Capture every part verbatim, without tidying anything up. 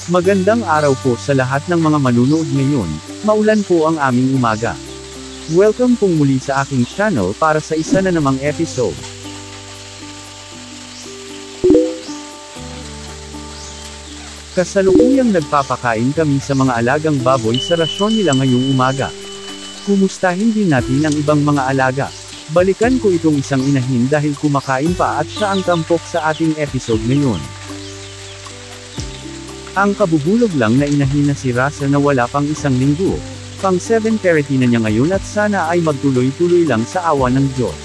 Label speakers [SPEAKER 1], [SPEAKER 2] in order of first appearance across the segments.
[SPEAKER 1] Magandang araw po sa lahat ng mga manunood ngayon, maulan po ang aming umaga. Welcome pong muli sa aking channel para sa isa na namang episode. Kasalukuyang nagpapakain kami sa mga alagang baboy sa rasyon nila ngayong umaga. Kumustahin din natin ang ibang mga alaga. Balikan ko itong isang inahin dahil kumakain pa at siya ang tampok sa ating episode ngayon. Ang kabubulog lang na inahin na si Rasa na wala pang isang linggo. Pang seven parity na niya ngayon at sana ay magtuloy-tuloy lang sa awa ng Diyos.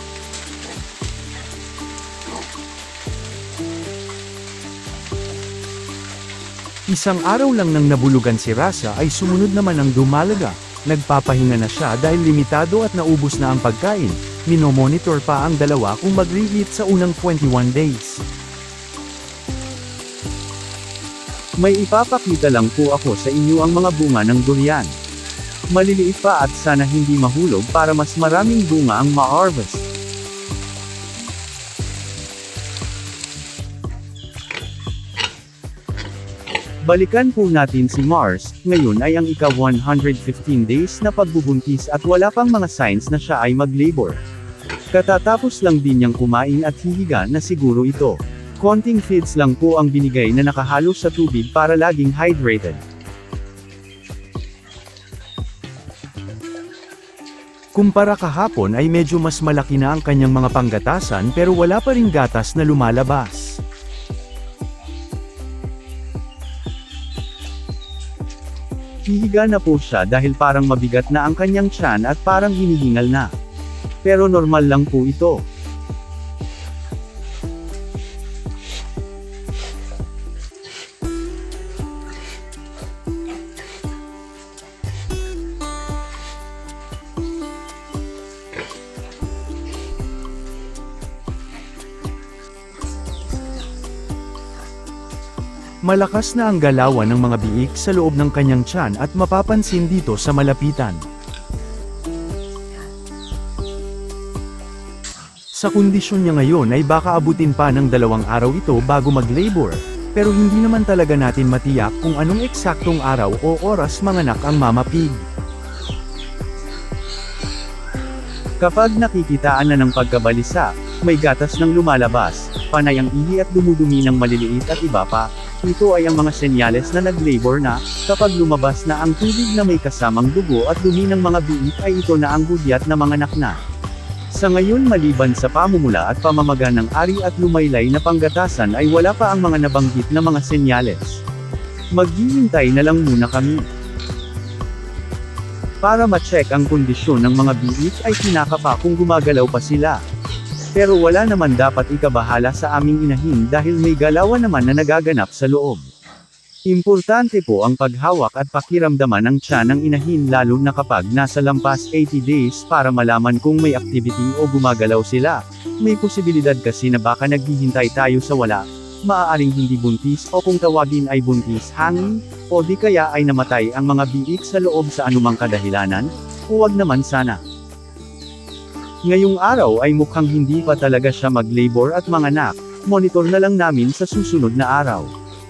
[SPEAKER 1] Isang araw lang nang nabulugan si Rasa ay sumunod naman ang dumalaga. Nagpapahinga na siya dahil limitado at naubos na ang pagkain. Minomonitor pa ang dalawa kung mag-re-eat sa unang twenty-one days. May ipapakita lang po ako sa inyo ang mga bunga ng durian. Maliliit pa at sana hindi mahulog para mas maraming bunga ang ma-harvest. Balikan po natin si Mars, ngayon ay ang ika one hundred fifteen days na pagbubuntis at wala pang mga signs na siya ay mag-labor. Katatapos lang din niyang kumain at hihiga na siguro ito. Konting feeds lang po ang binigay na nakahalo sa tubig para laging hydrated. Kumpara kahapon ay medyo mas malaki na ang kanyang mga panggatasan pero wala pa ring gatas na lumalabas. Hihiga na po siya dahil parang mabigat na ang kanyang tiyan at parang hinihingal na. Pero normal lang po ito. Malakas na ang galawan ng mga biik sa loob ng kanyang tiyan at mapapansin dito sa malapitan. Sa kondisyon niya ngayon ay baka abutin pa ng dalawang araw ito bago mag-labor, pero hindi naman talaga natin matiyak kung anong eksaktong araw o oras manganak ang Mama Pig. Kapag nakikitaan na ng pagkabalisa, may gatas ng lumalabas, panay ang ihi at dumudumi ng maliliit at iba pa. Ito ay ang mga senyales na nag-labor na, kapag lumabas na ang tubig na may kasamang dugo at dumi ng mga biik ay ito na ang gudyat na manganak na. Sa ngayon maliban sa pamumula at pamamaga ng ari at lumaylay na panggatasan ay wala pa ang mga nabanggit na mga senyales. Maghihintay na lang muna kami. Para ma-check ang kondisyon ng mga biik ay kinakapa kung gumagalaw pa sila. Pero wala naman dapat ikabahala sa aming inahin dahil may galawan naman na nagaganap sa loob. Importante po ang paghawak at pakiramdaman ng tiyan ng inahin lalo na kapag nasa lampas eighty days para malaman kung may activity o gumagalaw sila. May posibilidad kasi na baka naghihintay tayo sa wala, maaaring hindi buntis o kung tawagin ay buntis hangin, o di kaya ay namatay ang mga biik sa loob sa anumang kadahilanan. Huwag naman sana. Ngayong araw ay mukhang hindi pa talaga siya mag-labor at manganak, monitor na lang namin sa susunod na araw.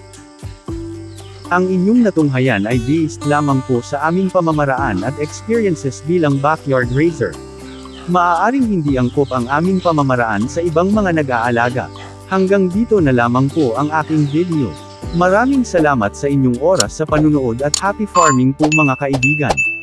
[SPEAKER 1] Ang inyong natunghayan ay based lamang po sa aming pamamaraan at experiences bilang backyard raiser. Maaaring hindi angkop ang aming pamamaraan sa ibang mga nag-aalaga. Hanggang dito na lamang po ang aking video. Maraming salamat sa inyong oras sa panunood at happy farming po mga kaibigan.